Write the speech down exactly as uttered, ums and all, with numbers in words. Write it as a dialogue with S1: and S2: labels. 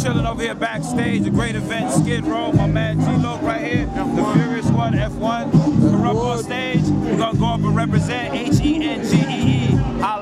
S1: chilling over here backstage, a great event, Skid Row. My man G-Lo right here, the Furious One, F one. We're up on stage. We're gonna go up and represent H E N G E E.